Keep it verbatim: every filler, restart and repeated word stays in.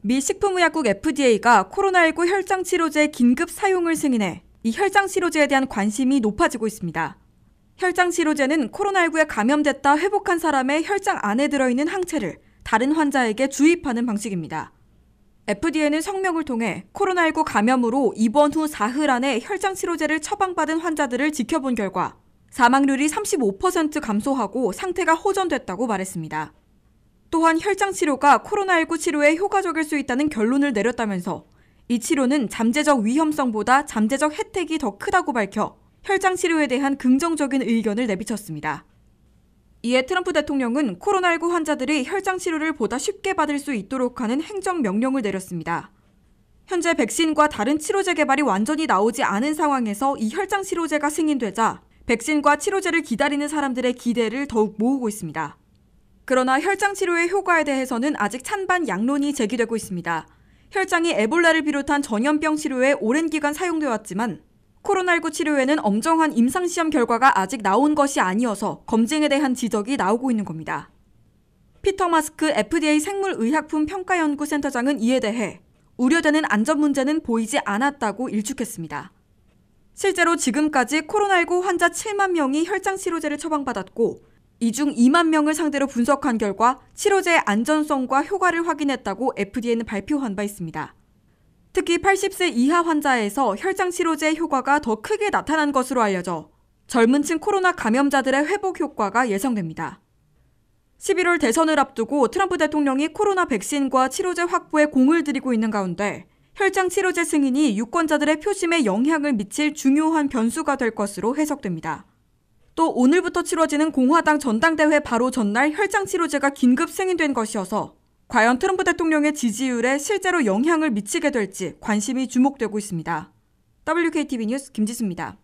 미 식품의약국 에프디에이가 코로나십구 혈장치료제 긴급 사용을 승인해 이 혈장치료제에 대한 관심이 높아지고 있습니다. 혈장치료제는 코로나십구에 감염됐다 회복한 사람의 혈장 안에 들어있는 항체를 다른 환자에게 주입하는 방식입니다. 에프디에이는 성명을 통해 코로나십구 감염으로 입원 후 사흘 안에 혈장치료제를 처방받은 환자들을 지켜본 결과 사망률이 삼십오 퍼센트 감소하고 상태가 호전됐다고 말했습니다. 또한 혈장치료가 코로나십구 치료에 효과적일 수 있다는 결론을 내렸다면서 이 치료는 잠재적 위험성보다 잠재적 혜택이 더 크다고 밝혀 혈장치료에 대한 긍정적인 의견을 내비쳤습니다. 이에 트럼프 대통령은 코로나십구 환자들이 혈장치료를 보다 쉽게 받을 수 있도록 하는 행정명령을 내렸습니다. 현재 백신과 다른 치료제 개발이 완전히 나오지 않은 상황에서 이 혈장치료제가 승인되자 백신과 치료제를 기다리는 사람들의 기대를 더욱 모으고 있습니다. 그러나 혈장치료의 효과에 대해서는 아직 찬반 양론이 제기되고 있습니다. 혈장이 에볼라를 비롯한 전염병 치료에 오랜 기간 사용되어 왔지만 코로나십구 치료에는 엄정한 임상시험 결과가 아직 나온 것이 아니어서 검증에 대한 지적이 나오고 있는 겁니다. 피터 마스크 에프디에이 생물의약품평가연구센터장은 이에 대해 우려되는 안전 문제는 보이지 않았다고 일축했습니다. 실제로 지금까지 코로나십구 환자 칠만 명이 혈장치료제를 처방받았고 이 중 이만 명을 상대로 분석한 결과 치료제의 안전성과 효과를 확인했다고 에프디에이는 발표한 바 있습니다. 특히 팔십 세 이하 환자에서 혈장치료제의 효과가 더 크게 나타난 것으로 알려져 젊은 층 코로나 감염자들의 회복 효과가 예상됩니다. 십일월 대선을 앞두고 트럼프 대통령이 코로나 백신과 치료제 확보에 공을 들이고 있는 가운데 혈장치료제 승인이 유권자들의 표심에 영향을 미칠 중요한 변수가 될 것으로 해석됩니다. 또 오늘부터 치러지는 공화당 전당대회 바로 전날 혈장치료제가 긴급 승인된 것이어서 과연 트럼프 대통령의 지지율에 실제로 영향을 미치게 될지 관심이 주목되고 있습니다. 더블유케이티비 뉴스 김지수입니다.